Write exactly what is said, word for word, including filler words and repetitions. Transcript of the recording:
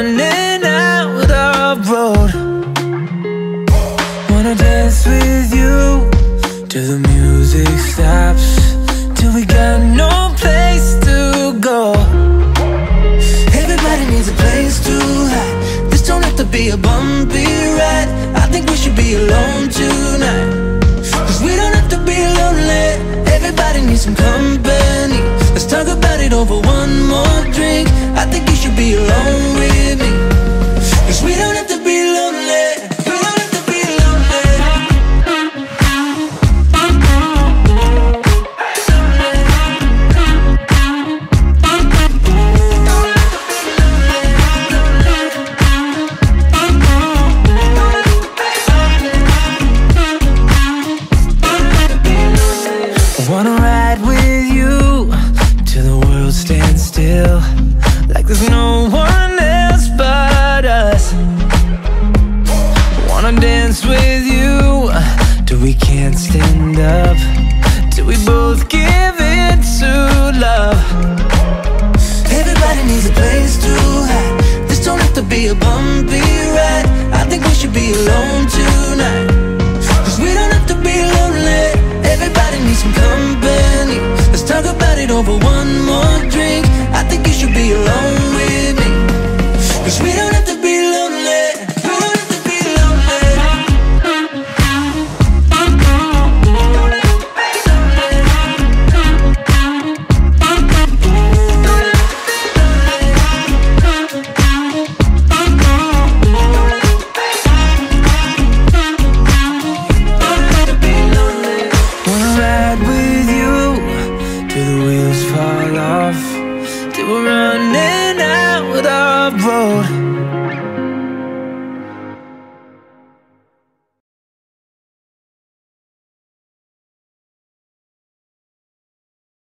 running out of road. Wanna dance with you till the music stops, till we got no place to go. Everybody needs a place to hide. This don't have to be a bumpy ride. I think we should be alone tonight, 'cause we don't have to be lonely. Everybody needs some company. Let's talk about it over one more drink. I think you should be alone with me, 'cause we don't have to be lonely. We don't have to be lonely. I wanna ride with you till the world stands still, like there's no one else but us. Wanna dance with you till we can't stand up, till we both give in to love. Everybody needs a place to hide. This don't have to be a bumpy ride. I think we should be alone tonight, 'cause we don't have to be lonely. Everybody needs some company. Let's talk about it over one more drink. I think you should be alone with me, 'cause we don't have to be lonely. We don't have to be lonely. Wanna ride with you till the wheels fall off, till we're running out of road.